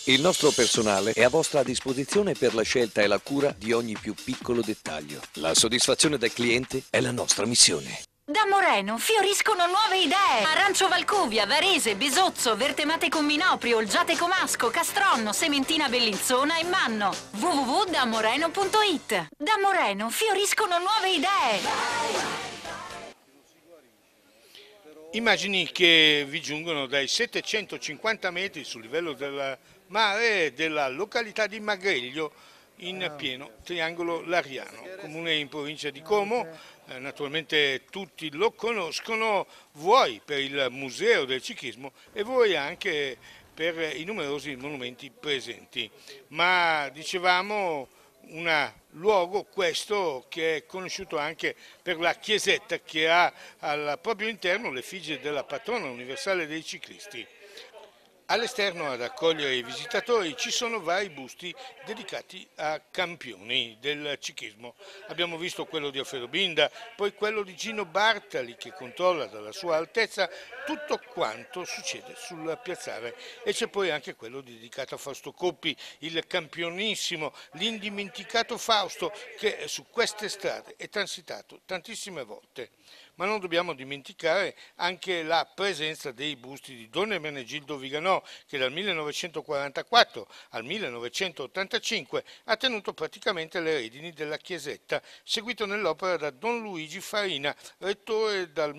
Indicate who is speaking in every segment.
Speaker 1: Il nostro personale è a vostra disposizione per la scelta e la cura di ogni più piccolo dettaglio. La soddisfazione del cliente è la nostra missione.
Speaker 2: Da Moreno fioriscono nuove idee. Arancio Valcuvia, Varese, Besozzo, Vertemate con Minoprio, Olgiate Comasco, Castronno, Sementina Bellinzona e Manno. www.damoreno.it. Da Moreno fioriscono nuove idee.
Speaker 3: Immagini che vi giungono dai 750 metri sul livello del mare della località di Magreglio, in pieno triangolo lariano, comune in provincia di Como. Naturalmente tutti lo conoscono, vuoi per il museo del ciclismo e vuoi anche per i numerosi monumenti presenti. Ma dicevamo un luogo questo che è conosciuto anche per la chiesetta che ha al proprio interno l'effigie della patrona universale dei ciclisti. All'esterno ad accogliere i visitatori ci sono vari busti dedicati a campioni del ciclismo. Abbiamo visto quello di Alfredo Binda, poi quello di Gino Bartali che controlla dalla sua altezza tutto quanto succede sul piazzale, e c'è poi anche quello dedicato a Fausto Coppi, il campionissimo, l'indimenticato Fausto che su queste strade è transitato tantissime volte. Ma non dobbiamo dimenticare anche la presenza dei busti di Don Ermenegildo Viganò, che dal 1944 al 1985 ha tenuto praticamente le redini della chiesetta, seguito nell'opera da Don Luigi Farina, rettore dal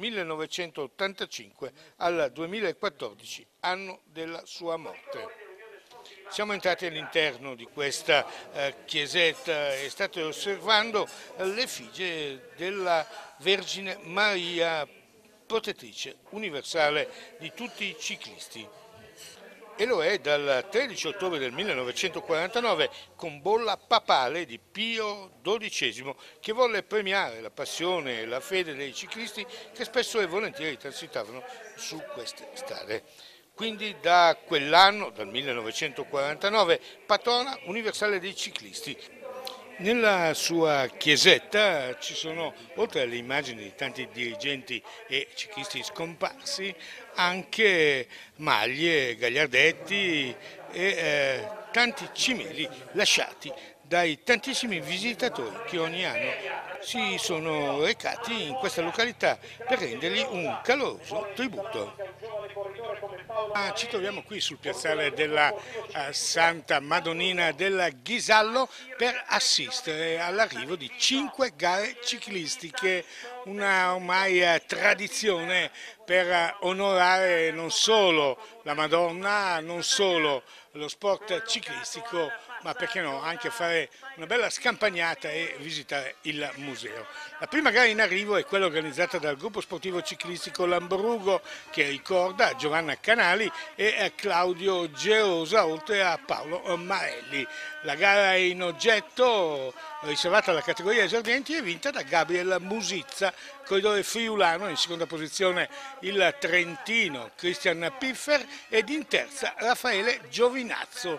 Speaker 3: 1985 al 2014, anno della sua morte. Siamo entrati all'interno di questa chiesetta e state osservando l'effigie della Vergine Maria, protettrice universale di tutti i ciclisti. E lo è dal 13 ottobre del 1949 con bolla papale di Pio XII, che volle premiare la passione e la fede dei ciclisti che spesso e volentieri transitavano su queste strade. Quindi da quell'anno, dal 1949, patrona universale dei ciclisti. Nella sua chiesetta ci sono, oltre alle immagini di tanti dirigenti e ciclisti scomparsi, anche maglie, gagliardetti e tanti cimeli lasciati dai tantissimi visitatori che ogni anno si sono recati in questa località per rendergli un caloroso tributo. Ci troviamo qui sul piazzale della Santa Madonnina del Ghisallo per assistere all'arrivo di 5 gare ciclistiche, una ormai tradizione per onorare non solo la Madonna, non solo lo sport ciclistico, ma perché no, anche fare una bella scampagnata e visitare il museo. La prima gara in arrivo è quella organizzata dal gruppo sportivo ciclistico Lambrugo, che ricorda Giovanna Canali e Claudio Gerosa, oltre a Paolo Marelli. La gara è in oggetto, riservata alla categoria esordienti, e vinta da Gabriel Musizza, corridore friulano. In seconda posizione il trentino Christian Piffer ed in terza Raffaele Giovinazzo.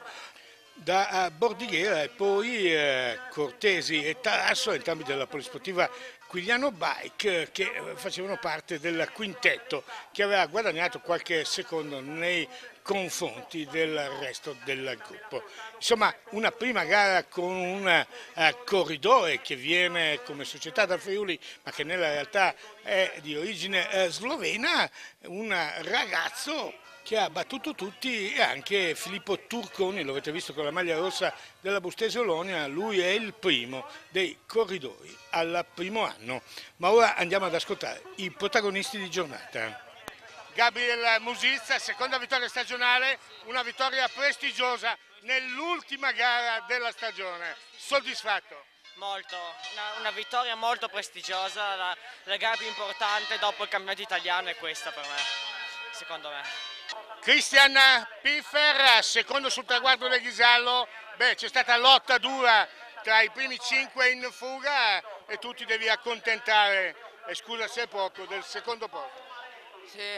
Speaker 3: Da Bordighera e poi Cortesi e Tarasso, entrambi della polisportiva Quigliano Bike, che facevano parte del quintetto che aveva guadagnato qualche secondo nei confronti del resto del gruppo. Insomma, una prima gara con un corridore che viene come società da Friuli, ma che nella realtà è di origine slovena, un ragazzo che ha battuto tutti, e anche Filippo Turconi, lo avete visto con la maglia rossa della Bustese Olonia, lui è il primo dei corridori al primo anno. Ma ora andiamo ad ascoltare i protagonisti di giornata. Gabriel Musizza, seconda vittoria stagionale, una vittoria prestigiosa nell'ultima gara della stagione. Soddisfatto?
Speaker 4: Molto, una vittoria molto prestigiosa, la gara più importante dopo il campionato italiano è questa per me, secondo me.
Speaker 3: Christian Piffer, secondo sul traguardo del Ghisallo. C'è stata lotta dura tra i primi 5 in fuga e tu ti devi accontentare, e scusa se è poco, del secondo posto.
Speaker 5: Sì,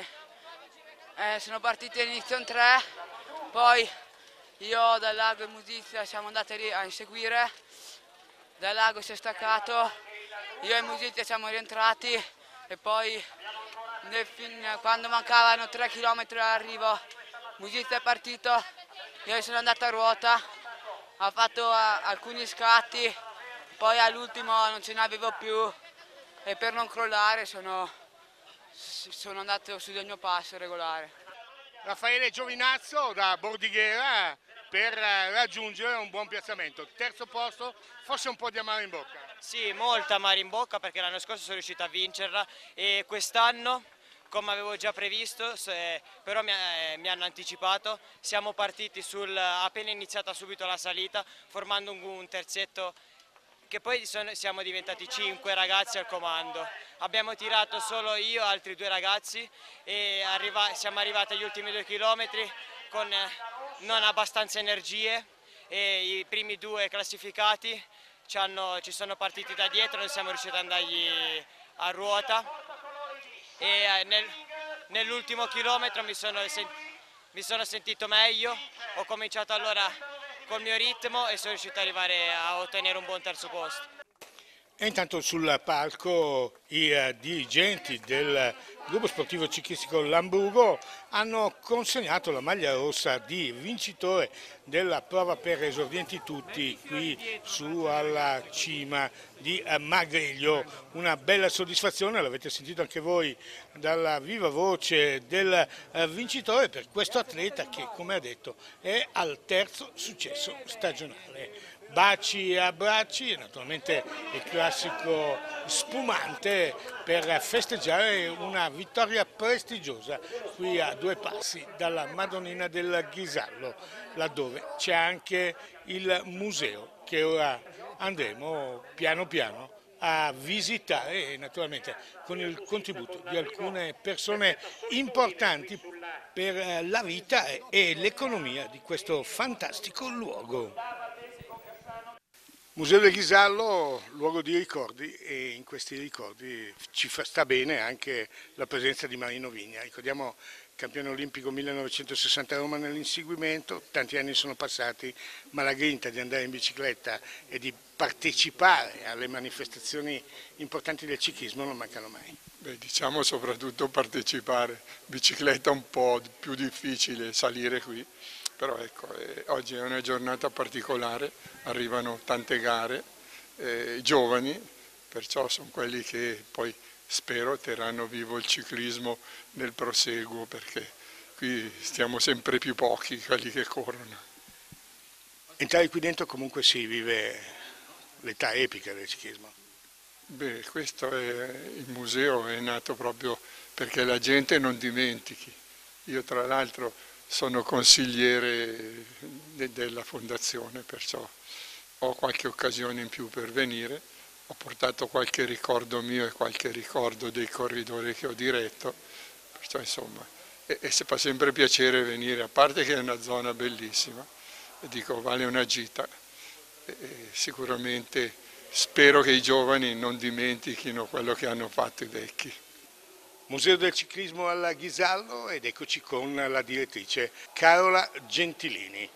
Speaker 5: sono partiti all'inizio in 3, poi io dal Lago e Musizia siamo andati a inseguire, dal Lago si è staccato, io e Musizia siamo rientrati e poi quando mancavano 3 km all'arrivo Musizia è partito Io sono andato a ruota, ho fatto alcuni scatti, poi all'ultimo non ce ne avevo più e per non crollare sono andato su del mio passo regolare.
Speaker 3: Raffaele Giovinazzo da Bordighera per raggiungere un buon piazzamento. Terzo posto, forse un po' di amaro in bocca.
Speaker 4: Sì, molta amaro in bocca perché l'anno scorso sono riuscito a vincerla e quest'anno, come avevo già previsto, però mi hanno anticipato, siamo partiti appena iniziata subito la salita, formando un terzetto che poi siamo diventati 5 ragazzi al comando. Abbiamo tirato solo io e altri 2 ragazzi e siamo arrivati agli ultimi 2 chilometri con non abbastanza energie e i primi 2 classificati ci sono partiti da dietro, non siamo riusciti ad andargli a ruota e nell'ultimo chilometro mi sono sentito meglio, ho cominciato allora col mio ritmo e sono riuscito ad arrivare a ottenere un buon terzo posto.
Speaker 3: E intanto sul palco i dirigenti del gruppo sportivo ciclistico Lamburgo hanno consegnato la maglia rossa di vincitore della prova per esordienti tutti qui su alla cima di Magriglio. Una bella soddisfazione, l'avete sentito anche voi dalla viva voce del vincitore per questo atleta che, come ha detto, è al terzo successo stagionale. Baci e abbracci e naturalmente il classico spumante per festeggiare una vittoria prestigiosa qui a 2 passi dalla Madonnina del Ghisallo, laddove c'è anche il museo che ora andremo piano piano a visitare e naturalmente con il contributo di alcune persone importanti per la vita e l'economia di questo fantastico luogo. Museo del Ghisallo, luogo di ricordi, e in questi ricordi ci sta bene anche la presenza di Marino Vigna. Ricordiamo campione olimpico 1960 a Roma nell'inseguimento, tanti anni sono passati, ma la grinta di andare in bicicletta e di partecipare alle manifestazioni importanti del ciclismo non mancano mai.
Speaker 6: Beh, diciamo soprattutto partecipare, bicicletta un po' più difficile salire qui. Però ecco, oggi è una giornata particolare, arrivano tante gare, giovani, perciò sono quelli che poi spero terranno vivo il ciclismo nel proseguo, perché qui stiamo sempre più pochi quelli che corrono.
Speaker 3: Entrare qui dentro comunque si vive l'età epica del ciclismo.
Speaker 6: Beh, il museo è nato proprio perché la gente non dimentichi. Io tra l'altro sono consigliere della fondazione, perciò ho qualche occasione in più per venire, ho portato qualche ricordo mio e qualche ricordo dei corridori che ho diretto, perciò insomma, e si fa sempre piacere venire, a parte che è una zona bellissima, e dico vale una gita, e sicuramente spero che i giovani non dimentichino quello che hanno fatto i vecchi.
Speaker 3: Museo del ciclismo alla Ghisallo ed eccoci con la direttrice Carola Gentilini.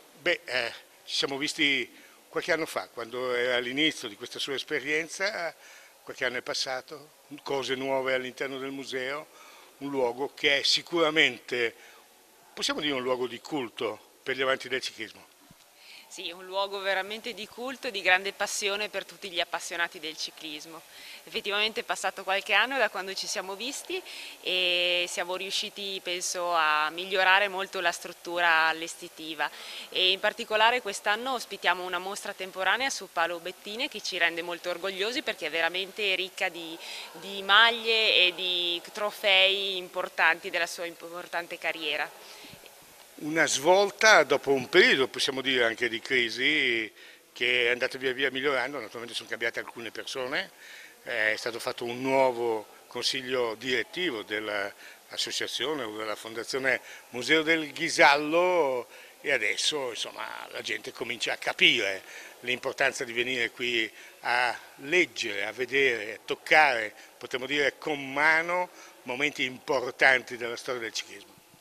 Speaker 3: Ci siamo visti qualche anno fa, quando era all'inizio di questa sua esperienza, qualche anno è passato, cose nuove all'interno del museo, un luogo che è sicuramente, possiamo dire, un luogo di culto per gli amanti del ciclismo.
Speaker 7: Sì, un luogo veramente di culto e di grande passione per tutti gli appassionati del ciclismo. Effettivamente è passato qualche anno da quando ci siamo visti e siamo riusciti, penso, a migliorare molto la struttura allestitiva e in particolare quest'anno ospitiamo una mostra temporanea su palo bettine che ci rende molto orgogliosi perché è veramente ricca di maglie e di trofei importanti della sua importante carriera.
Speaker 3: Una svolta dopo un periodo, possiamo dire anche di crisi, che è andata via via migliorando, naturalmente sono cambiate alcune persone, è stato fatto un nuovo consiglio direttivo dell'associazione o della fondazione Museo del Ghisallo e adesso insomma, la gente comincia a capire l'importanza di venire qui a leggere, a vedere, a toccare, potremmo dire con mano, momenti importanti della storia del ciclismo.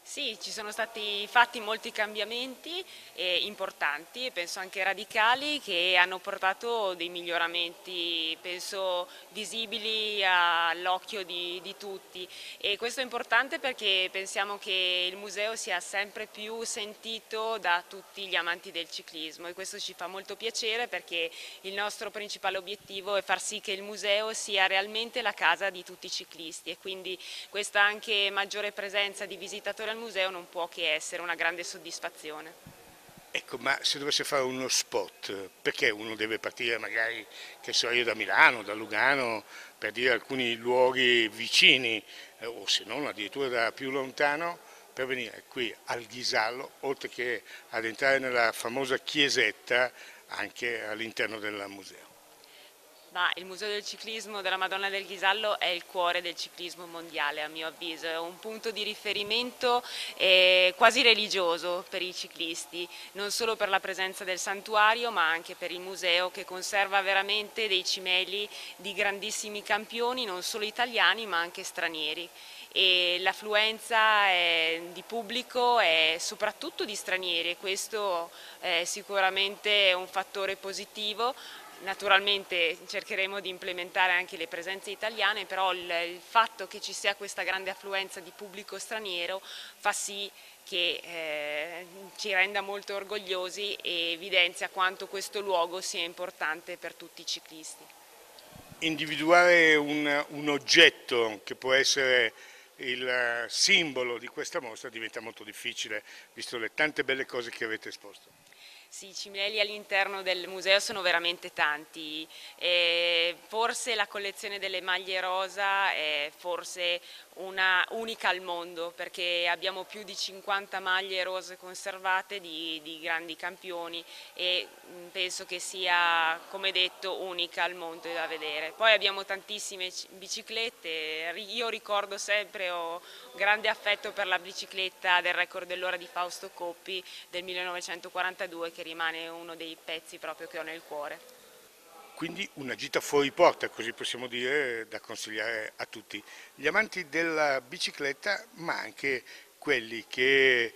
Speaker 7: Sì, ci sono stati fatti molti cambiamenti importanti e penso anche radicali che hanno portato dei miglioramenti, penso visibili all'occhio di tutti, e questo è importante perché pensiamo che il museo sia sempre più sentito da tutti gli amanti del ciclismo, e questo ci fa molto piacere perché il nostro principale obiettivo è far sì che il museo sia realmente la casa di tutti i ciclisti, e quindi questa anche maggiore presenza di visitatori al museo non può che essere una grande soddisfazione.
Speaker 3: Ecco, ma se dovesse fare uno spot, perché uno deve partire magari, che so io, da Milano, da Lugano, per dire alcuni luoghi vicini, o se non addirittura da più lontano, per venire qui al Ghisallo, oltre che ad entrare nella famosa chiesetta anche all'interno del museo?
Speaker 7: Ma il Museo del Ciclismo della Madonna del Ghisallo è il cuore del ciclismo mondiale, a mio avviso, è un punto di riferimento quasi religioso per i ciclisti, non solo per la presenza del santuario ma anche per il museo, che conserva veramente dei cimeli di grandissimi campioni, non solo italiani ma anche stranieri. E l'affluenza di pubblico è soprattutto di stranieri, e questo è sicuramente un fattore positivo. Naturalmente cercheremo di implementare anche le presenze italiane, però il fatto che ci sia questa grande affluenza di pubblico straniero fa sì che ci renda molto orgogliosi e evidenzia quanto questo luogo sia importante per tutti i ciclisti.
Speaker 3: Individuare un oggetto che può essere il simbolo di questa mostra diventa molto difficile, visto le tante belle cose che avete esposto.
Speaker 7: Sì, i cimeli all'interno del museo sono veramente tanti, forse la collezione delle maglie rosa è forse una unica al mondo, perché abbiamo più di 50 maglie rose conservate di grandi campioni, e penso che sia, come detto, unica al mondo da vedere. Poi abbiamo tantissime biciclette, io ricordo sempre, ho grande affetto per la bicicletta del record dell'ora di Fausto Coppi del 1942, che rimane uno dei pezzi proprio che ho nel cuore.
Speaker 3: Quindi una gita fuori porta, così possiamo dire, da consigliare a tutti gli amanti della bicicletta, ma anche quelli che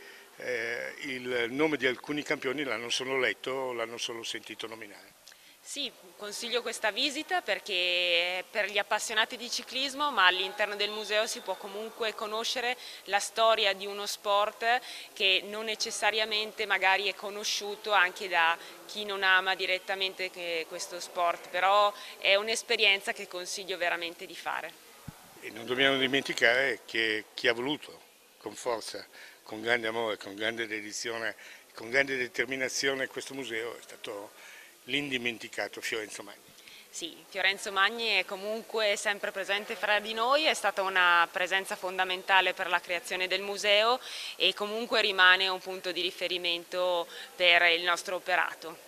Speaker 3: il nome di alcuni campioni l'hanno solo letto, l'hanno solo sentito nominare.
Speaker 7: Sì, consiglio questa visita perché è per gli appassionati di ciclismo, ma all'interno del museo si può comunque conoscere la storia di uno sport che non necessariamente magari è conosciuto anche da chi non ama direttamente questo sport, però è un'esperienza che consiglio veramente di fare.
Speaker 3: E non dobbiamo dimenticare che chi ha voluto con forza, con grande amore, con grande dedizione, con grande determinazione questo museo è stato l'indimenticato Fiorenzo Magni.
Speaker 7: Sì, Fiorenzo Magni è comunque sempre presente fra di noi, è stata una presenza fondamentale per la creazione del museo e comunque rimane un punto di riferimento per il nostro operato.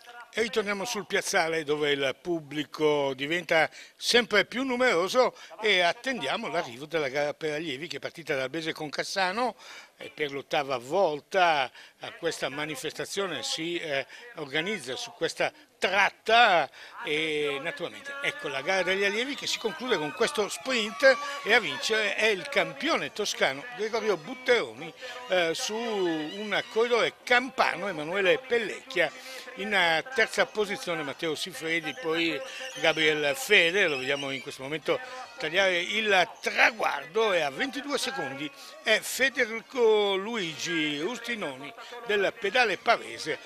Speaker 3: E ritorniamo sul piazzale dove il pubblico diventa sempre più numeroso e attendiamo l'arrivo della gara per allievi che è partita da Albese con Cassano, e per l'8ª volta questa manifestazione si organizza su questa tratta e naturalmente ecco la gara degli allievi che si conclude con questo sprint, e a vincere è il campione toscano Gregorio Butteroni su un corridore campano, Emanuele Pellecchia, in terza posizione Matteo Sifredi, poi Gabriel Fede, lo vediamo in questo momento tagliare il traguardo, e a 22 secondi è Federico Luigi Ustinoni del pedale pavese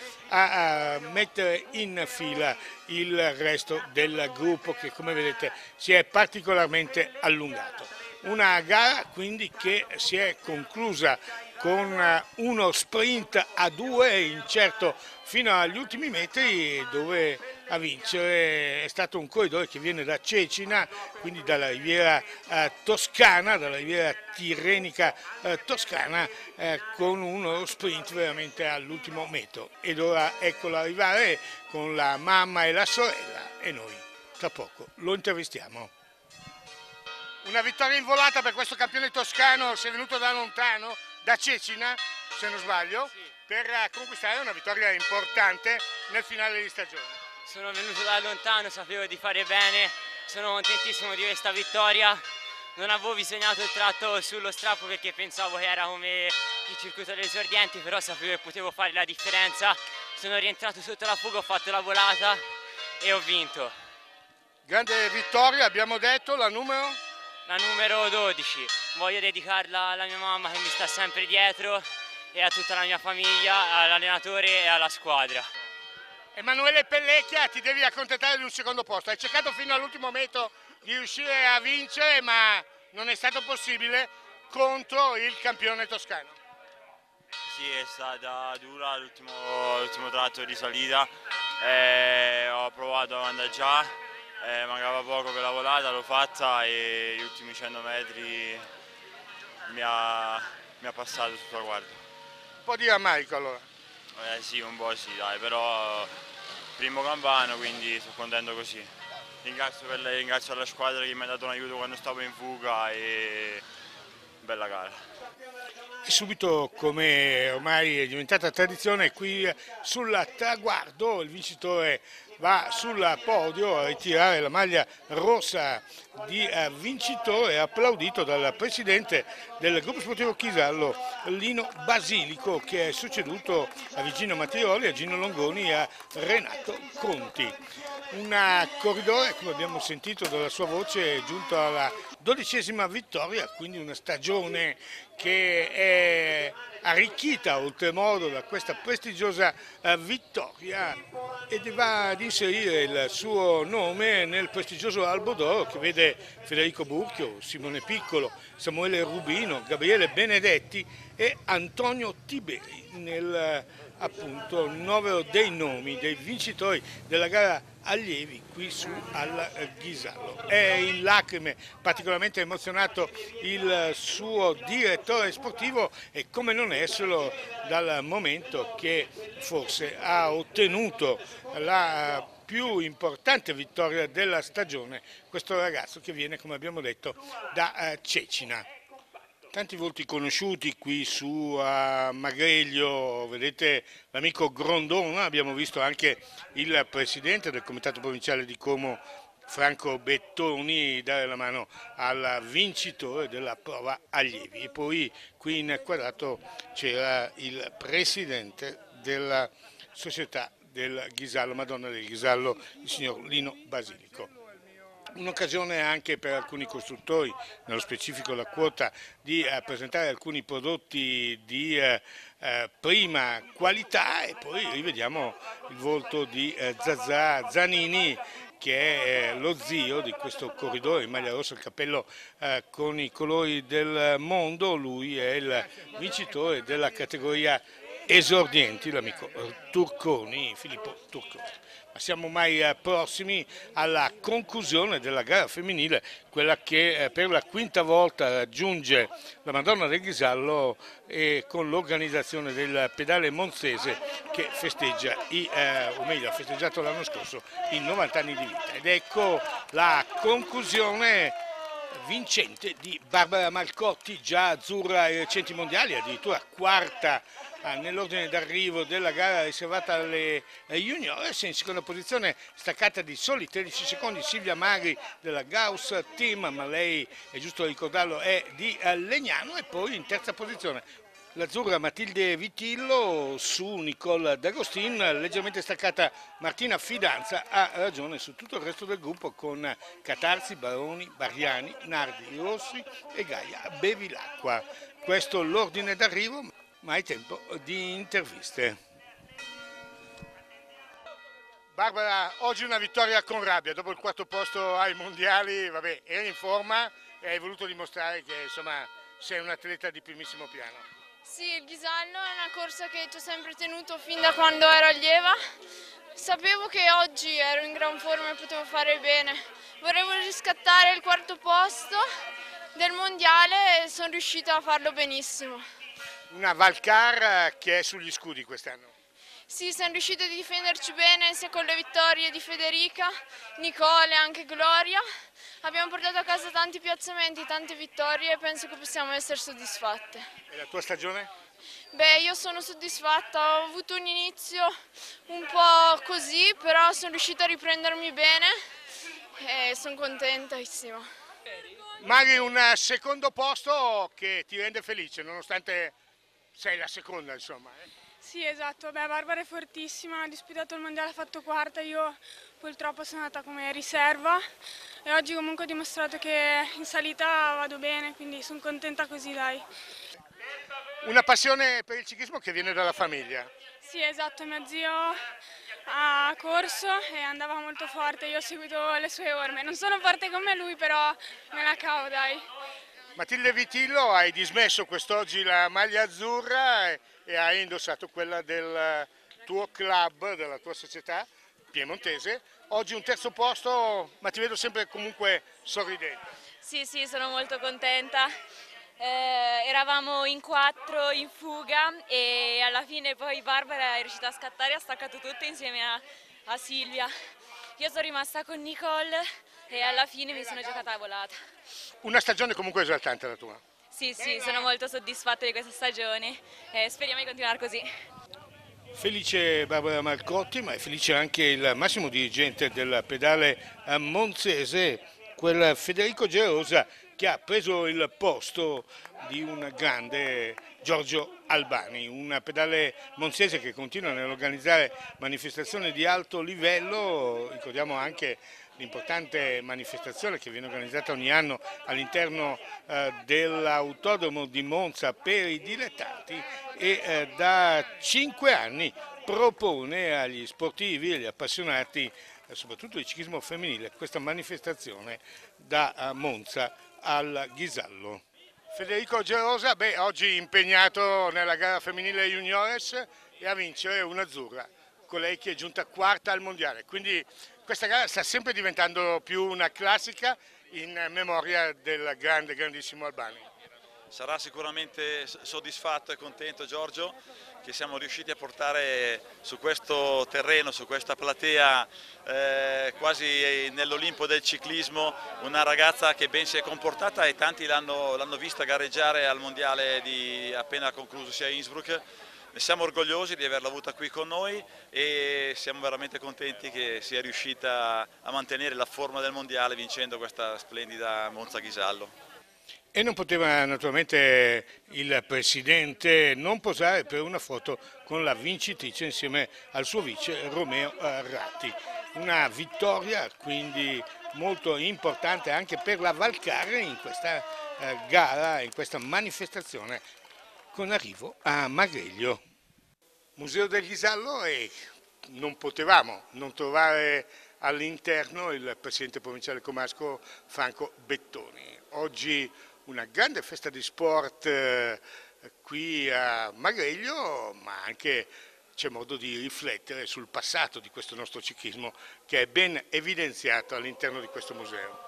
Speaker 3: a mettere in fila il resto del gruppo che, come vedete, si è particolarmente allungato. Una gara quindi che si è conclusa con uno sprint a 2 incerto fino agli ultimi metri, dove a vincere è stato un corridore che viene da Cecina, quindi dalla riviera toscana, dalla riviera tirrenica toscana, con uno sprint veramente all'ultimo metro. Ed ora eccolo arrivare con la mamma e la sorella, e noi tra poco lo intervistiamo. Una vittoria in volata per questo campione toscano, si è venuto da lontano, da Cecina, se non sbaglio, sì, per conquistare una vittoria importante nel finale di stagione.
Speaker 8: Sono venuto da lontano, sapevo di fare bene, sono contentissimo di questa vittoria,
Speaker 4: non avevo disegnato il tratto sullo strappo perché pensavo che era come il circuito degli esordienti, però sapevo che potevo fare la differenza. Sono rientrato sotto la fuga, ho fatto la volata e ho vinto.
Speaker 3: Grande vittoria, abbiamo detto, la numero?
Speaker 4: La numero 12, voglio dedicarla alla mia mamma che mi sta sempre dietro e a tutta la mia famiglia, all'allenatore e alla squadra.
Speaker 3: Emanuele Pellecchia, ti devi accontentare di un secondo posto, hai cercato fino all'ultimo metro di riuscire a vincere, ma non è stato possibile contro il campione toscano.
Speaker 8: Sì, è stata dura l'ultimo tratto di salita, ho provato a andaggiare, mancava poco per la volata, l'ho fatta e gli ultimi 100 metri mi ha passato sul traguardo.
Speaker 3: Un po' di rammarico allora.
Speaker 8: Sì, un po' sì, dai, però primo campano, quindi sono contento così. Ringrazio la squadra che mi ha dato un aiuto quando stavo in fuga e bella gara.
Speaker 3: E subito, come ormai è diventata tradizione, qui sul traguardo il vincitore va sul podio a ritirare la maglia rossa di vincitore, applaudito dal presidente del gruppo sportivo Chisallo, Lino Basilico, che è succeduto a Virginio Mattioli, a Gino Longoni e a Renato Conti. Un corridore, come abbiamo sentito dalla sua voce, è giunto alla 12ª vittoria, quindi una stagione che è arricchita oltremodo da questa prestigiosa vittoria ed va ad inserire il suo nome nel prestigioso albo d'oro che vede Federico Burchio, Simone Piccolo, Samuele Rubino, Gabriele Benedetti e Antonio Tiberi nel appunto novero dei nomi dei vincitori della gara allievi qui su al Ghisallo. È in lacrime, particolarmente emozionato il suo direttore sportivo e come non esserlo dal momento che forse ha ottenuto la più importante vittoria della stagione, questo ragazzo che viene, come abbiamo detto, da Cecina. Tanti volti conosciuti qui su a Magreglio, vedete l'amico Grondona, abbiamo visto anche il presidente del comitato provinciale di Como, Franco Bettoni, dare la mano al vincitore della prova allievi. E poi qui inquadrato c'era il presidente della società del Ghisallo, Madonna del Ghisallo, il signor Lino Basilico. Un'occasione anche per alcuni costruttori, nello specifico la quota, di presentare alcuni prodotti di prima qualità e poi rivediamo il volto di Zazà Zanini, che è lo zio di questo corridore in maglia rossa, il cappello con i colori del mondo. Lui è il vincitore della categoria esordienti, l'amico Turconi, Filippo Turconi. Ma siamo mai prossimi alla conclusione della gara femminile, quella che per la quinta volta raggiunge la Madonna del Ghisallo e con l'organizzazione del pedale monzese che festeggia, o meglio ha festeggiato l'anno scorso, i 90 anni di vita. Ed ecco la conclusione vincente di Barbara Malcotti, già azzurra ai recenti mondiali, addirittura quarta nell'ordine d'arrivo della gara riservata alle juniores. In seconda posizione, staccata di soli 13 secondi, Silvia Magri della Gauss Team, ma lei, è giusto ricordarlo, è di Legnano. E poi in terza posizione l'azzurra Matilde Vitillo, su Nicole D'Agostin, leggermente staccata Martina Fidanza, ha ragione su tutto il resto del gruppo con Catarzi, Baroni, Barriani, Nardi, Rossi e Gaia Bevilacqua. Questo l'ordine d'arrivo, ma è tempo di interviste. Barbara, oggi una vittoria con rabbia, dopo il quarto posto ai mondiali, vabbè, eri in forma e hai voluto dimostrare che insomma sei un atleta di primissimo piano.
Speaker 9: Sì, il Ghisallo è una corsa che ci ho sempre tenuto fin da quando ero allieva. Sapevo che oggi ero in gran forma e potevo fare bene. Volevo riscattare il quarto posto del mondiale e sono riuscita a farlo benissimo.
Speaker 3: Una Valcar che è sugli scudi quest'anno.
Speaker 9: Sì, siamo riusciti a difenderci bene sia con le vittorie di Federica, Nicole e anche Gloria. Abbiamo portato a casa tanti piazzamenti, tante vittorie e penso che possiamo essere soddisfatte.
Speaker 3: E la tua stagione?
Speaker 9: Beh, io sono soddisfatta, ho avuto un inizio un po' così, però sono riuscita a riprendermi bene e sono contentissima.
Speaker 3: Mari, un secondo posto che ti rende felice, nonostante sei la seconda, insomma.
Speaker 9: Sì, esatto. Beh, Barbara è fortissima, ha disputato il mondiale, ha fatto quarta, io purtroppo sono andata come riserva e oggi comunque ho dimostrato che in salita vado bene, quindi sono contenta così, dai.
Speaker 3: Una passione per il ciclismo che viene dalla famiglia.
Speaker 9: Sì, esatto, mio zio ha corso e andava molto forte, io ho seguito le sue orme. Non sono forte come lui, però me la cavo, dai.
Speaker 3: Matilde Vitillo, hai dismesso quest'oggi la maglia azzurra e hai indossato quella del tuo club, della tua società piemontese. Oggi un terzo posto, ma ti vedo sempre comunque sorridente.
Speaker 10: Sì, sono molto contenta. Eravamo in 4 in fuga e alla fine poi Barbara è riuscita a scattare e ha staccato tutto insieme a Silvia. Io sono rimasta con Nicole e alla fine mi sono giocata a volata.
Speaker 3: Una stagione comunque esaltante la tua.
Speaker 10: Sì, sono molto soddisfatta di questa stagione e speriamo di continuare così.
Speaker 3: Felice Barbara Marcotti, ma è felice anche il massimo dirigente del pedale monzese, quel Federico Gerosa, che ha preso il posto di un grande Giorgio Albani, un pedale monzese che continua nell'organizzare manifestazioni di alto livello. Ricordiamo anche l'importante manifestazione che viene organizzata ogni anno all'interno dell'autodromo di Monza per i dilettanti e da 5 anni propone agli sportivi e agli appassionati soprattutto di ciclismo femminile questa manifestazione da Monza al Ghisallo. Federico Gerosa, oggi impegnato nella gara femminile juniores e a vincere un'azzurra, colei che è giunta quarta al mondiale, quindi questa gara sta sempre diventando più una classica in memoria del grandissimo Albani.
Speaker 11: Sarà sicuramente soddisfatto e contento Giorgio che siamo riusciti a portare su questo terreno, su questa platea quasi nell'Olimpo del ciclismo una ragazza che ben si è comportata e tanti l'hanno vista gareggiare al mondiale appena conclusosi a Innsbruck. Ne siamo orgogliosi di averla avuta qui con noi e siamo veramente contenti che sia riuscita a mantenere la forma del mondiale vincendo questa splendida Monza Ghisallo.
Speaker 3: E non poteva naturalmente il presidente non posare per una foto con la vincitrice insieme al suo vice Romeo Ratti. Una vittoria quindi molto importante anche per la Valcarre in questa gara, in questa manifestazione con arrivo a Magheglio. Museo del Ghisallo, e non potevamo non trovare all'interno il presidente provinciale comasco Franco Bettoni. Oggi una grande festa di sport qui a Magheglio, ma anche c'è modo di riflettere sul passato di questo nostro ciclismo che è ben evidenziato all'interno di questo museo.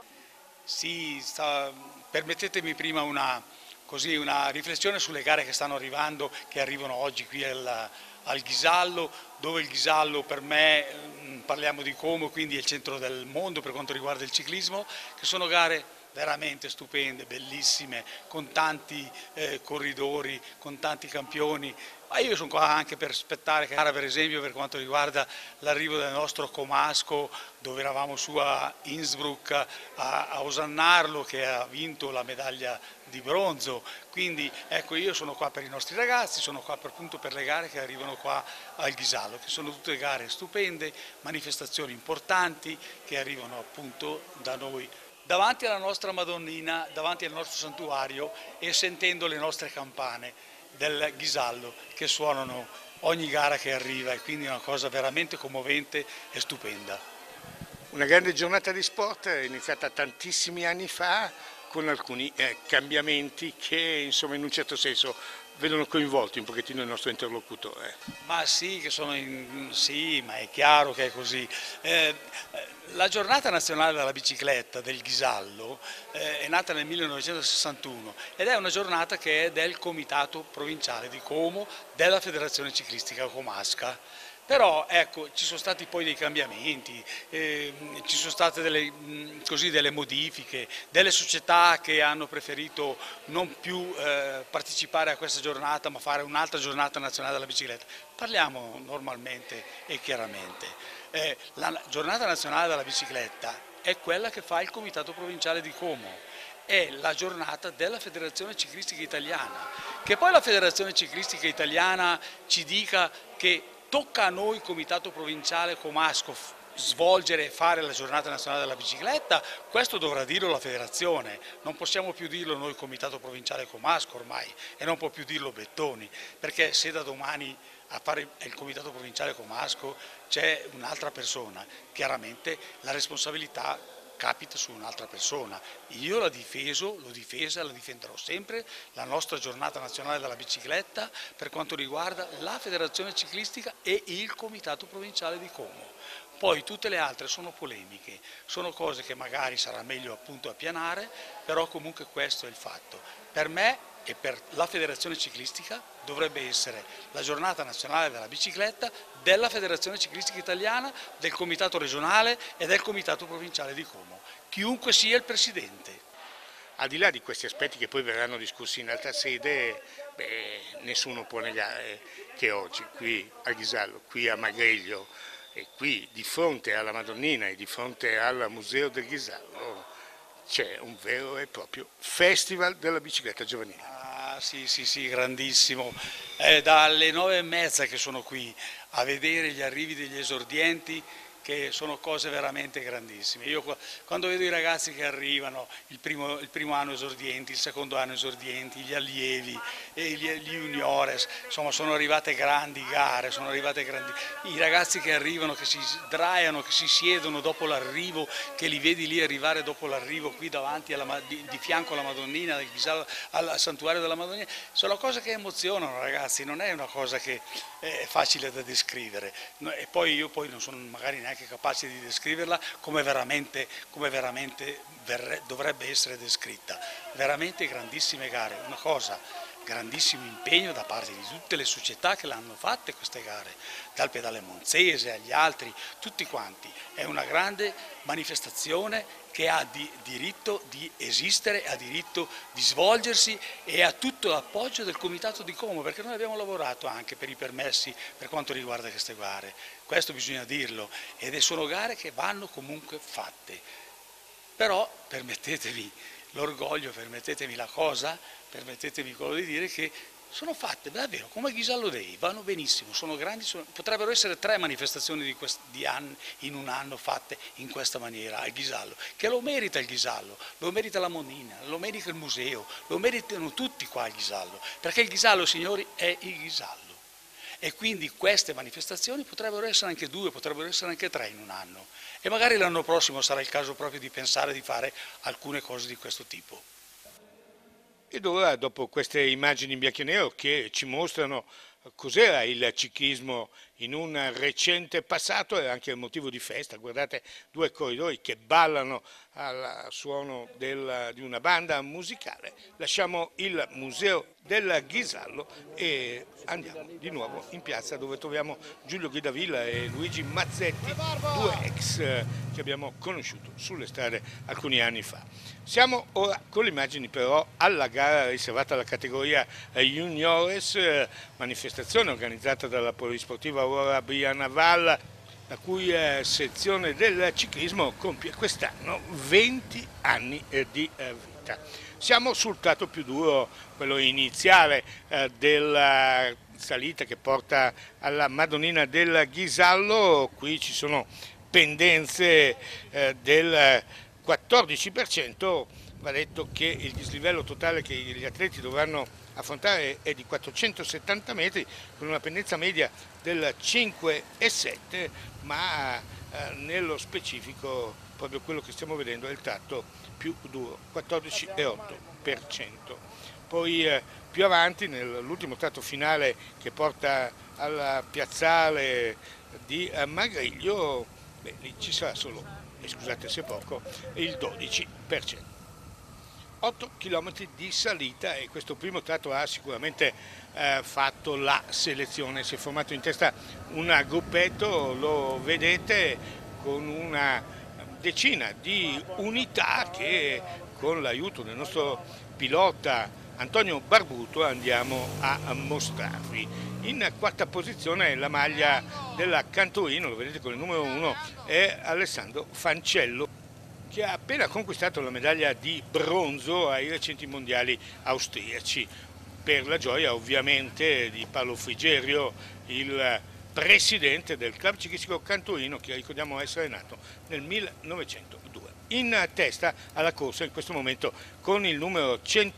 Speaker 12: Sì, permettetemi prima una riflessione sulle gare che stanno arrivando, che arrivano oggi qui al Ghisallo, dove il Ghisallo per me, parliamo di Como, quindi è il centro del mondo per quanto riguarda il ciclismo, che sono gare veramente stupende, bellissime, con tanti corridori, con tanti campioni. Ma io sono qua anche per aspettare gara, per esempio, per quanto riguarda l'arrivo del nostro comasco, dove eravamo su a Innsbruck a osannarlo, che ha vinto la medaglia di bronzo. Quindi ecco, io sono qua per i nostri ragazzi, sono qua appunto per le gare che arrivano qua al Ghisallo, che sono tutte gare stupende, manifestazioni importanti che arrivano appunto da noi, davanti alla nostra Madonnina, davanti al nostro santuario e sentendo le nostre campane del Ghisallo che suonano ogni gara che arriva, e quindi è una cosa veramente commovente e stupenda.
Speaker 3: Una grande giornata di sport iniziata tantissimi anni fa con alcuni cambiamenti che insomma in un certo senso vedono coinvolti un pochettino il nostro interlocutore.
Speaker 12: Ma sì, sì, ma è chiaro che è così. La giornata nazionale della bicicletta del Ghisallo è nata nel 1961 ed è una giornata che è del Comitato Provinciale di Como della Federazione Ciclistica Comasca. Però ecco, ci sono stati poi dei cambiamenti, ci sono state delle modifiche, delle società che hanno preferito non più partecipare a questa giornata ma fare un'altra giornata nazionale della bicicletta. Parliamo normalmente e chiaramente. La giornata nazionale della bicicletta è quella che fa il Comitato Provinciale di Como è la giornata della Federazione Ciclistica Italiana. Che poi la Federazione Ciclistica Italiana ci dica che tocca a noi Comitato Provinciale Comasco svolgere e fare la giornata nazionale della bicicletta, questo dovrà dirlo la federazione, non possiamo più dirlo noi Comitato Provinciale Comasco ormai, e non può più dirlo Bettoni, perché se da domani a fare il Comitato Provinciale Comasco c'è un'altra persona, chiaramente la responsabilità capita su un'altra persona. Io l'ho difesa, la difenderò sempre, la nostra giornata nazionale della bicicletta per quanto riguarda la Federazione Ciclistica e il Comitato Provinciale di Como. Poi tutte le altre sono polemiche, sono cose che magari sarà meglio appunto appianare, però comunque questo è il fatto. Per me e per la Federazione Ciclistica dovrebbe essere la giornata nazionale della bicicletta della Federazione Ciclistica Italiana, del Comitato regionale e del Comitato Provinciale di Como, chiunque sia il presidente.
Speaker 3: Al di là di questi aspetti che poi verranno discussi in altra sede, nessuno può negare che oggi qui a Ghisallo, qui a Magreglio e qui di fronte alla Madonnina e di fronte al Museo del Ghisallo c'è un vero e proprio festival della bicicletta giovanile.
Speaker 12: Ah, sì, grandissimo. È dalle 9:30 che sono qui a vedere gli arrivi degli esordienti, che sono cose veramente grandissime. Io quando vedo i ragazzi che arrivano, il primo anno esordienti, il secondo anno esordienti, gli allievi, gli juniores, insomma sono arrivate grandi gare, i ragazzi che arrivano, che si sdraiano, che si siedono dopo l'arrivo, che li vedi lì arrivare dopo l'arrivo qui davanti, di fianco alla Madonnina, al santuario della Madonnina, sono cose che emozionano ragazzi, non è una cosa che è facile da descrivere. E poi io non sono magari neanche capace di descriverla come veramente dovrebbe essere descritta. Veramente grandissime gare, una cosa, grandissimo impegno da parte di tutte le società che l'hanno fatte queste gare, dal Pedale Monzese agli altri, tutti quanti. È una grande manifestazione che ha diritto di esistere, ha diritto di svolgersi e ha tutto l'appoggio del Comitato di Como, perché noi abbiamo lavorato anche per i permessi per quanto riguarda queste gare, questo bisogna dirlo, ed sono gare che vanno comunque fatte. Però permettetemi l'orgoglio, permettetemi la cosa, permettetemi quello di dire che sono fatte davvero come Ghisallo Day, vanno benissimo, sono grandi, potrebbero essere 3 manifestazioni di anni in un anno fatte in questa maniera al Ghisallo, che lo merita il Ghisallo, lo merita la Madonnina, lo merita il museo, lo meritano tutti qua al Ghisallo, perché il Ghisallo, signori, è il Ghisallo. E quindi queste manifestazioni potrebbero essere anche 2, potrebbero essere anche 3 in un anno. E magari l'anno prossimo sarà il caso proprio di pensare di fare alcune cose di questo tipo.
Speaker 3: Ed ora, dopo queste immagini in bianco e nero che ci mostrano cos'era il ciclismo in un recente passato, è anche il motivo di festa, guardate 2 corridori che ballano al suono di una banda musicale. Lasciamo il Museo del Ghisallo e andiamo di nuovo in piazza dove troviamo Giulio Ghidavilla e Luigi Mazzetti, 2 ex che abbiamo conosciuto sulle strade alcuni anni fa. Siamo ora con le immagini però alla gara riservata alla categoria Juniores, manifestazione organizzata dalla Polisportiva Aurora Brianavalle, la cui sezione del ciclismo compie quest'anno 20 anni di vita. Siamo sul tratto più duro, quello iniziale della salita che porta alla Madonnina del Ghisallo. Qui ci sono pendenze del 14%, va detto che il dislivello totale che gli atleti dovranno affrontare è di 470 metri con una pendenza media del 5,7, ma nello specifico proprio quello che stiamo vedendo è il tratto più duro, 14,8%. Poi più avanti nell'ultimo tratto finale che porta al piazzale di Magriglio, lì ci sarà solo, scusate se poco, il 12%. 8 km di salita e questo primo tratto ha sicuramente fatto la selezione, si è formato in testa un gruppetto, lo vedete, con una decina di unità che con l'aiuto del nostro pilota Antonio Barbuto andiamo a mostrarvi. In quarta posizione la maglia della Cantorino, lo vedete con il numero 1, è Alessandro Fancello, che ha appena conquistato la medaglia di bronzo ai recenti mondiali austriaci, per la gioia ovviamente di Paolo Frigerio, il presidente del club ciclistico cantorino, che ricordiamo essere nato nel 1902. In testa alla corsa in questo momento con il numero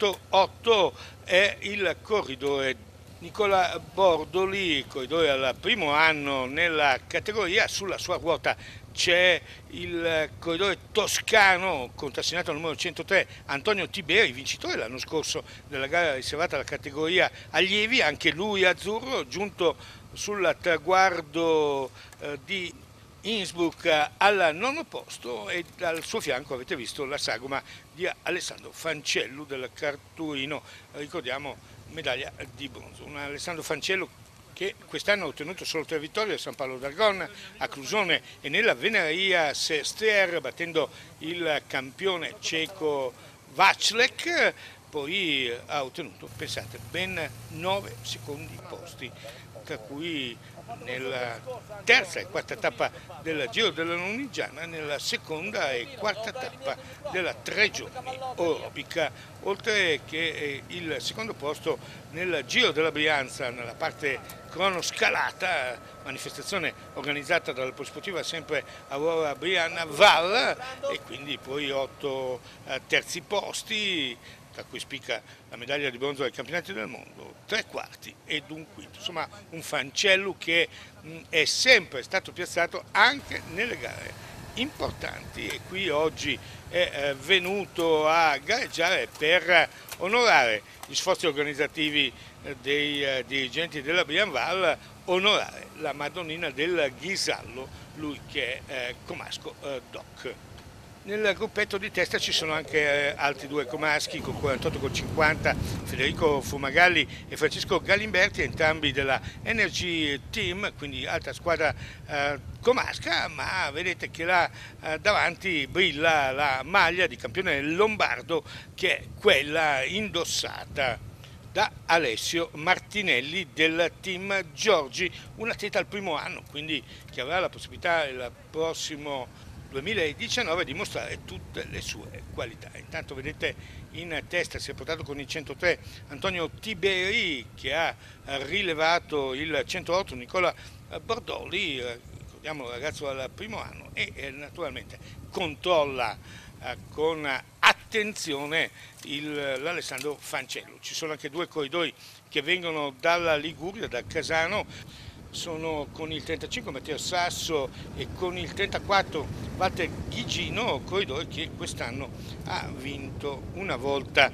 Speaker 3: 108 è il corridore Nicola Bordoli, corridore al primo anno nella categoria. Sulla sua ruota c'è il corridore toscano contrassegnato al numero 103 Antonio Tiberi, vincitore l'anno scorso della gara riservata alla categoria allievi, anche lui azzurro, giunto sul traguardo di Innsbruck al nono posto, e al suo fianco avete visto la sagoma di Alessandro Fancello del Carturino, ricordiamo medaglia di bronzo. Un Alessandro Fancello che quest'anno ha ottenuto solo 3 vittorie a San Paolo d'Argon, a Clusone e nella Venaria Sestriere, battendo il campione ceco Vaclek. Poi ha ottenuto, pensate, ben 9 secondi posti, tra cui nella terza e quarta tappa del Giro della Lunigiana, nella seconda e quarta tappa della 3 giorni orobica, oltre che il secondo posto nel Giro della Brianza nella parte cronoscalata, manifestazione organizzata dalla Polisportiva sempre Aurora Brianna Val, e quindi poi 8 terzi posti, tra cui spicca la medaglia di bronzo ai campionati del mondo, 3 quarti ed un quinto. Insomma, un Fancello che è sempre stato piazzato anche nelle gare importanti, e qui oggi è venuto a gareggiare per onorare gli sforzi organizzativi dei dirigenti della Brianval, onorare la Madonnina del Ghisallo, lui che è comasco doc. Nel gruppetto di testa ci sono anche altri 2 comaschi con 48,50, Federico Fumagalli e Francesco Galimberti, entrambi della Energy Team, quindi altra squadra comasca, ma vedete che là davanti brilla la maglia di campione lombardo, che è quella indossata da Alessio Martinelli del team Giorgi, un atleta al primo anno, quindi che avrà la possibilità il prossimo 2019 di mostrare tutte le sue qualità. Intanto vedete in testa si è portato con il 103 Antonio Tiberi, che ha rilevato il 108 Nicola Bordoli, ricordiamo ragazzo al primo anno, e naturalmente controlla con attenzione l'Alessandro Fancello. Ci sono anche 2 corridori che vengono dalla Liguria, da Casano. Sono con il 35 Matteo Sasso e con il 34 Walter Ghigino, corridore che quest'anno ha vinto una volta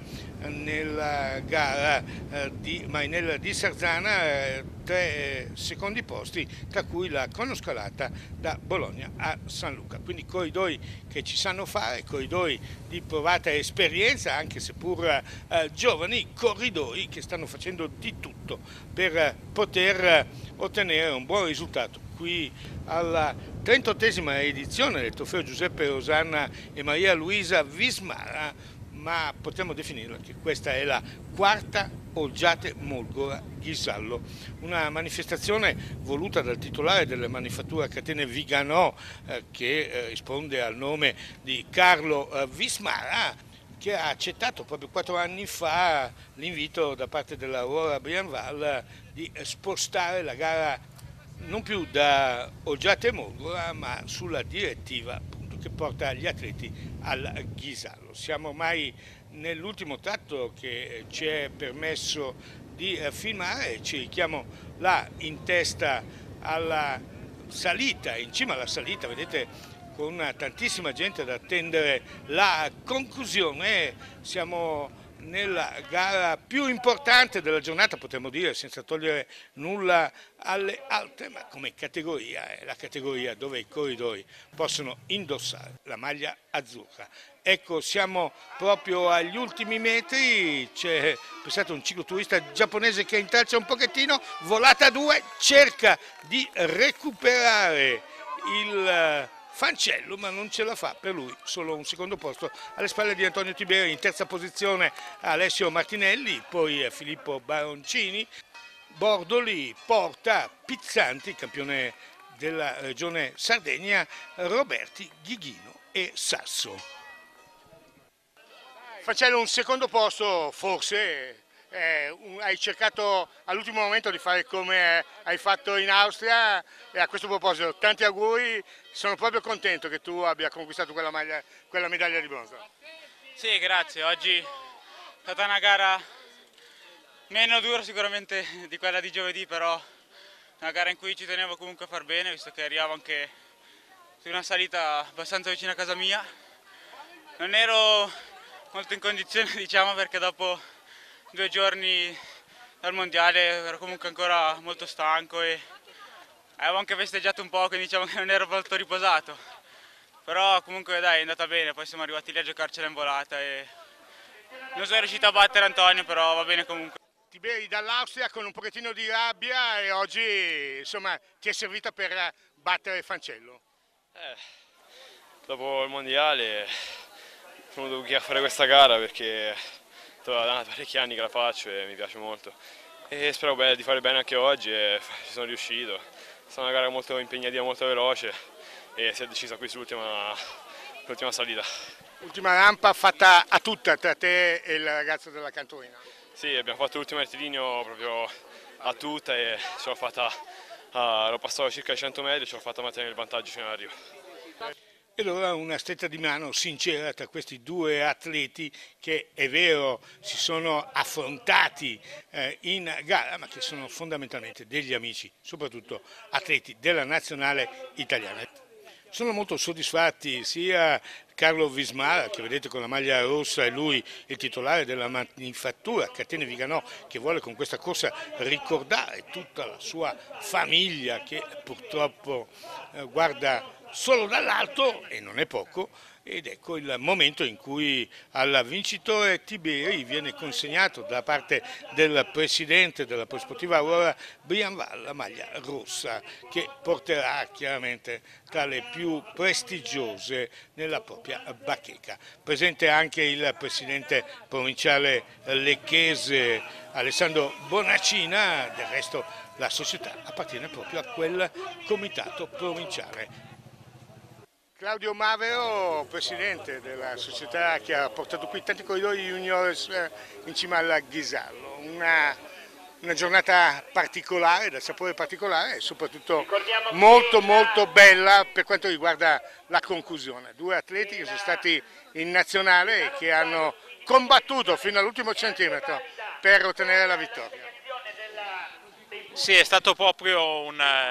Speaker 3: nella gara di Marinella di Sarzana, 3 secondi posti, tra cui la cronoscalata da Bologna a San Luca. Quindi corridori che ci sanno fare, corridori di provata esperienza, anche seppur giovani, corridori che stanno facendo di tutto per poter ottenere un buon risultato qui alla 38esima edizione del trofeo Giuseppe Rosanna e Maria Luisa Vismara, ma potremmo definirla che questa è la 4ª Olgiate Molgora Ghisallo, una manifestazione voluta dal titolare della manifattura Catene Viganò, che risponde al nome di Carlo Vismara, che ha accettato proprio 4 anni fa l'invito da parte dell'Aurora Brianval di spostare la gara non più da Olgiate Molgora, ma sulla direttiva appunto che porta gli atleti al Ghisallo. Siamo ormai nell'ultimo tratto che ci è permesso di filmare, ci richiamo là in testa alla salita, in cima alla salita, vedete, con tantissima gente ad attendere la conclusione. Siamo nella gara più importante della giornata, potremmo dire, senza togliere nulla alle altre, ma come categoria è la categoria dove i corridori possono indossare la maglia azzurra. Ecco, siamo proprio agli ultimi metri, c'è, pensate, un cicloturista giapponese che intralcia un pochettino, volata 2, cerca di recuperare il Fancello, ma non ce la fa, per lui solo un secondo posto alle spalle di Antonio Tiberi. In terza posizione Alessio Martinelli, poi Filippo Baroncini. Bordoli porta Pizzanti, campione della regione Sardegna, Roberti Ghighino e Sasso. Fancello, un secondo posto forse. Hai cercato all'ultimo momento di fare come hai fatto in Austria e a questo proposito tanti auguri, sono proprio contento che tu abbia conquistato quella medaglia di bronzo.
Speaker 13: Sì, grazie, oggi è stata una gara meno dura sicuramente di quella di giovedì, però una gara in cui ci tenevo comunque a far bene, visto che arrivavo anche su una salita abbastanza vicina a casa mia. Non ero molto in condizione, diciamo, perché dopo 2 giorni dal mondiale ero comunque ancora molto stanco e avevo anche festeggiato un po', quindi diciamo che non ero molto riposato. Però comunque dai, è andata bene, poi siamo arrivati lì a giocarcela in volata e non sono riuscito a battere Antonio, però va bene comunque.
Speaker 3: Tiberi dall'Austria con un pochettino di rabbia e oggi insomma ti è servita per battere Fancello.
Speaker 14: Dopo il mondiale sono dovuto fare questa gara perché da parecchi anni che la faccio e mi piace molto e spero di fare bene anche oggi e ci sono riuscito. È stata una gara molto impegnativa, molto veloce e si è decisa qui sull'ultima salita.
Speaker 3: Ultima rampa fatta a tutta tra te e il ragazzo della Cantorina.
Speaker 14: Sì, abbiamo fatto l'ultimo rettilineo proprio a tutta e ce l'ho fatta, l'ho passato circa 100 metri e ce l'ho fatta mantenere il vantaggio fino all'arrivo.
Speaker 3: E allora una stretta di mano sincera tra questi due atleti che è vero si sono affrontati in gara ma che sono fondamentalmente degli amici, soprattutto atleti della nazionale italiana. Sono molto soddisfatti sia Carlo Vismara, che vedete con la maglia rossa, è lui il titolare della manifattura Catene Viganò, che vuole con questa corsa ricordare tutta la sua famiglia che purtroppo guarda solo dall'alto e non è poco, ed ecco il momento in cui al vincitore Tiberi viene consegnato da parte del presidente della Polisportiva Aurora Brianval la maglia rossa che porterà chiaramente tra le più prestigiose nella propria bacheca. Presente anche il presidente provinciale lecchese Alessandro Bonacina, del resto la società appartiene proprio a quel comitato provinciale. Claudio Mavero, presidente della società che ha portato qui tanti corridori juniores in cima al Ghisallo, una giornata particolare, dal sapore particolare e soprattutto molto bella per quanto riguarda la conclusione. 2 atleti che sono stati in nazionale e che hanno combattuto fino all'ultimo centimetro per ottenere la vittoria.
Speaker 15: Sì, è stato proprio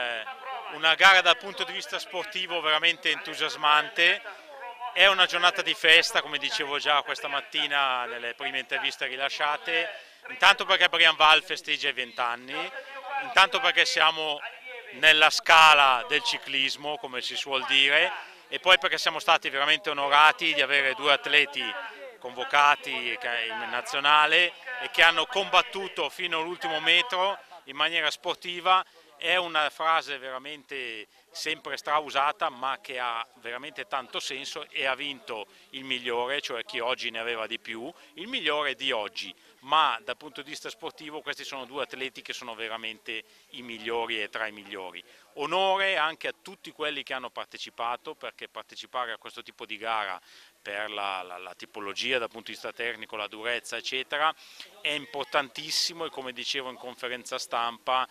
Speaker 15: una gara dal punto di vista sportivo veramente entusiasmante, è una giornata di festa come dicevo già questa mattina nelle prime interviste rilasciate, intanto perché Brianval festeggia i 20 anni, intanto perché siamo nella scala del ciclismo come si suol dire e poi perché siamo stati veramente onorati di avere 2 atleti convocati in nazionale e che hanno combattuto fino all'ultimo metro in maniera sportiva. È una frase veramente sempre strausata ma che ha veramente tanto senso e ha vinto il migliore, cioè chi oggi ne aveva di più, il migliore di oggi, ma dal punto di vista sportivo questi sono 2 atleti che sono veramente i migliori e tra i migliori. Onore anche a tutti quelli che hanno partecipato, perché partecipare a questo tipo di gara per la tipologia dal punto di vista tecnico, la durezza eccetera, è importantissimo e come dicevo in conferenza stampa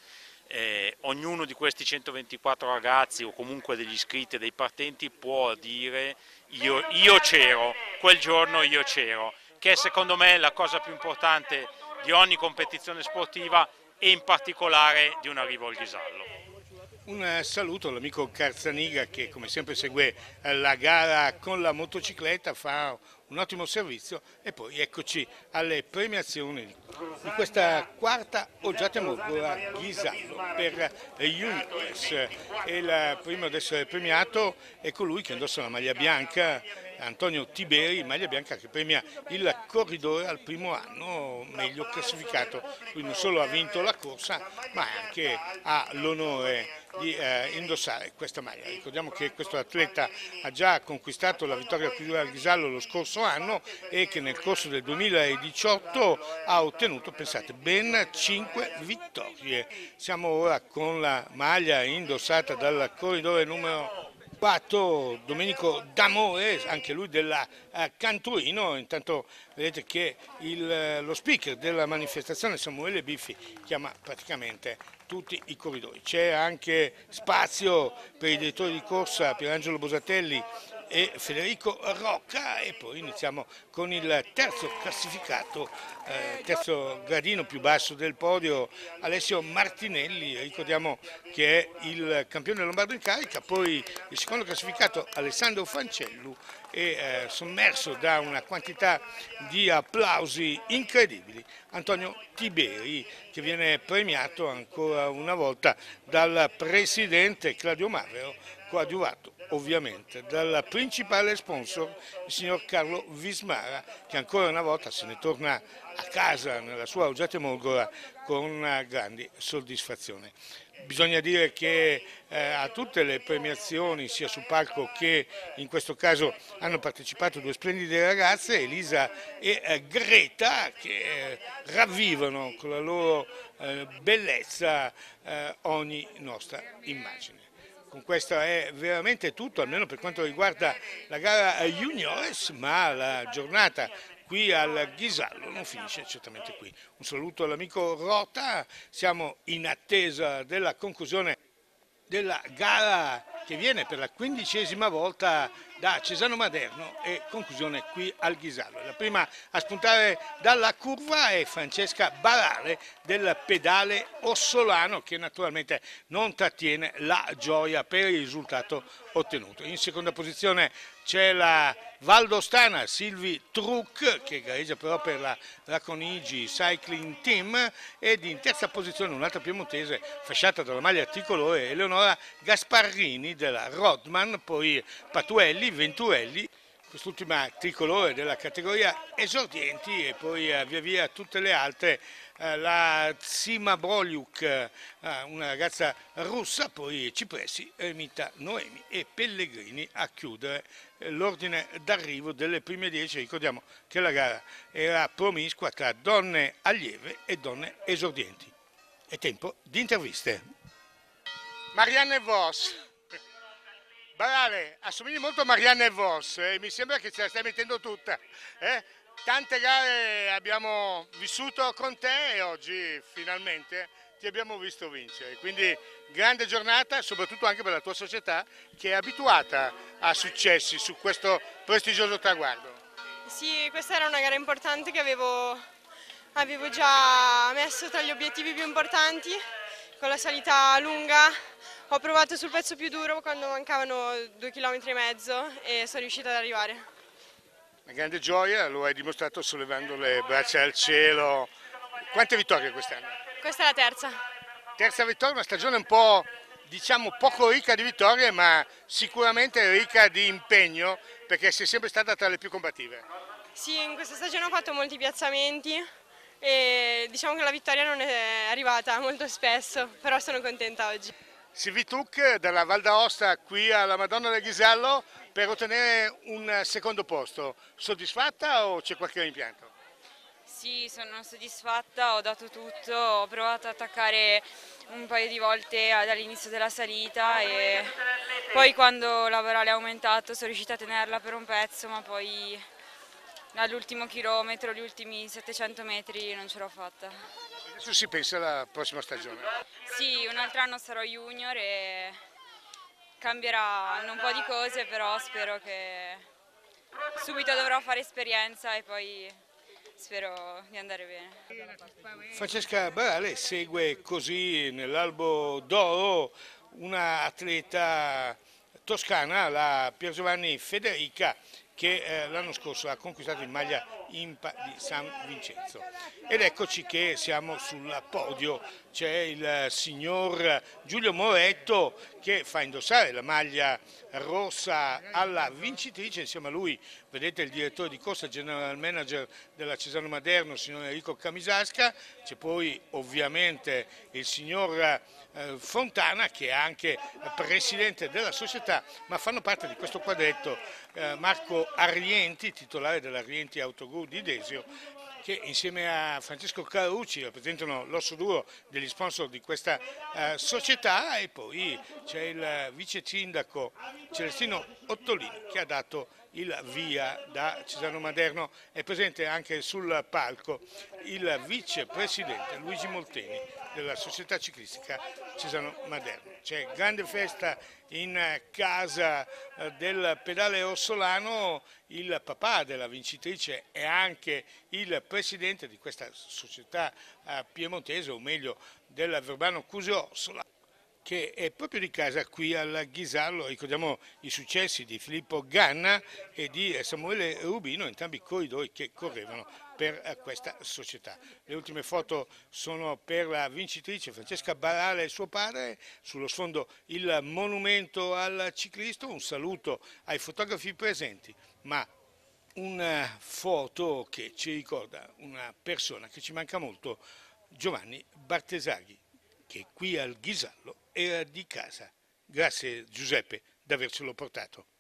Speaker 15: ognuno di questi 124 ragazzi o comunque degli iscritti e dei partenti può dire io c'ero, quel giorno io c'ero, che è secondo me la cosa più importante di ogni competizione sportiva e in particolare di un arrivo al Ghisallo.
Speaker 3: Un saluto all'amico Carzaniga che come sempre segue la gara con la motocicletta, fa un ottimo servizio e poi eccoci alle premiazioni di questa quarta Olgiate Morgora Ghisallo per juniores. E il primo ad essere premiato è colui che indossa la maglia bianca, Antonio Tiberi, maglia bianca che premia il corridore al primo anno meglio classificato. Lui non solo ha vinto la corsa ma anche ha l'onore di indossare questa maglia. Ricordiamo che questo atleta ha già conquistato la vittoria qui al Ghisallo lo scorso anno e che nel corso del 2018 ha ottenuto, pensate, ben 5 vittorie. Siamo ora con la maglia indossata dal corridore numero Patto Domenico D'Amore, anche lui della Canturino. Intanto vedete che lo speaker della manifestazione, Samuele Biffi, chiama praticamente tutti i corridoi. C'è anche spazio per i direttori di corsa Pierangelo Bosatelli e Federico Rocca, e poi iniziamo con il terzo classificato, terzo gradino più basso del podio, Alessio Martinelli. Ricordiamo che è il campione lombardo in carica. Poi il secondo classificato, Alessandro Fancellu, è sommerso da una quantità di applausi incredibili, Antonio Tiberi, che viene premiato ancora una volta dal presidente Claudio Mavero, coadiuvato ovviamente dal principale sponsor, il signor Carlo Vismara, che ancora una volta se ne torna a casa nella sua Augiate Molgora con una grande soddisfazione. Bisogna dire che a tutte le premiazioni, sia sul palco che in questo caso, hanno partecipato due splendide ragazze, Elisa e Greta, che ravvivano con la loro bellezza ogni nostra immagine. Con questo è veramente tutto, almeno per quanto riguarda la gara juniores, ma la giornata qui al Ghisallo non finisce certamente qui. Un saluto all'amico Rota, siamo in attesa della conclusione della gara che viene per la 15ª volta da Cesano Maderno e conclusione qui al Ghisallo. La prima a spuntare dalla curva è Francesca Barale del pedale ossolano, che naturalmente non trattiene la gioia per il risultato ottenuto. In seconda posizione c'è la valdostana Silvi Truc, che gareggia però per la Raconigi Cycling Team, ed in terza posizione un'altra piemontese fasciata dalla maglia tricolore, Eleonora Gasparrini della Rodman, poi Patuelli, Venturelli, quest'ultima tricolore della categoria esordienti, e poi via via tutte le altre, la Tsima Broliuk, una ragazza russa, poi Cipressi, Ermita Noemi e Pellegrini a chiudere l'ordine d'arrivo delle prime 10. Ricordiamo che la gara era promiscua tra donne allieve e donne esordienti. È tempo di interviste. Marianne Vos. Barale, assomigli molto a Marianne Vos, mi sembra che ce la stai mettendo tutta. Tante gare abbiamo vissuto con te e oggi finalmente ti abbiamo visto vincere. Quindi grande giornata, soprattutto anche per la tua società, che è abituata a successi su questo prestigioso traguardo.
Speaker 16: Sì, questa era una gara importante che avevo già messo tra gli obiettivi più importanti, con la salita lunga. Ho provato sul pezzo più duro quando mancavano 2,5 km e sono riuscita ad arrivare.
Speaker 3: Una grande gioia, lo hai dimostrato sollevando le braccia al cielo. Quante vittorie quest'anno?
Speaker 16: Questa è la terza.
Speaker 3: Terza vittoria, una stagione un po', diciamo, poco ricca di vittorie, ma sicuramente ricca di impegno, perché sei sempre stata tra le più combattive.
Speaker 16: Sì, in questa stagione ho fatto molti piazzamenti e diciamo che la vittoria non è arrivata molto spesso, però sono contenta oggi.
Speaker 3: Silvi Truc dalla Val d'Aosta qui alla Madonna del Ghisallo per ottenere un secondo posto. Soddisfatta o c'è qualche rimpianto?
Speaker 17: Sì, sono soddisfatta, ho dato tutto, ho provato ad attaccare un paio di volte dall'inizio della salita e poi quando la morale è aumentato sono riuscita a tenerla per un pezzo, ma poi all'ultimo chilometro, gli ultimi 700 metri non ce l'ho fatta.
Speaker 3: Adesso si pensa alla prossima stagione?
Speaker 17: Sì, un altro anno sarò junior e cambieranno un po' di cose, però spero che subito dovrò fare esperienza e poi spero di andare bene.
Speaker 3: Francesca Barale segue così nell'albo d'oro una atleta toscana, la Piergiovanni Federica, che l'anno scorso ha conquistato in maglia IMPA di San Vincenzo. Ed eccoci che siamo sul podio, c'è il signor Giulio Moretto che fa indossare la maglia rossa alla vincitrice, insieme a lui vedete il direttore di corsa, general manager della Cesano Maderno, il signor Enrico Camisasca, c'è poi ovviamente il signor Fontana, che è anche presidente della società, ma fanno parte di questo quadretto Marco Arrienti, titolare dell'Arrienti Autogroup di Desio, che insieme a Francesco Carucci rappresentano l'osso duro degli sponsor di questa società, e poi c'è il vice sindaco Celestino Ottolini che ha dato il via da Cesano Maderno. È presente anche sul palco il vicepresidente Luigi Molteni della società ciclistica Cesano Maderno. C'è grande festa in casa del pedale Orsolano. Il papà della vincitrice è anche il presidente di questa società piemontese, o meglio del Verbano Cusio Orsola, che è proprio di casa qui al Ghisallo. Ricordiamo i successi di Filippo Ganna e di Samuele Rubino, entrambi corridori che correvano per questa società. Le ultime foto sono per la vincitrice Francesca Barale e suo padre, sullo sfondo il monumento al ciclista. Un saluto ai fotografi presenti, ma una foto che ci ricorda una persona che ci manca molto, Giovanni Bartesaghi, che qui al Ghisallo era di casa. Grazie Giuseppe di avercelo portato.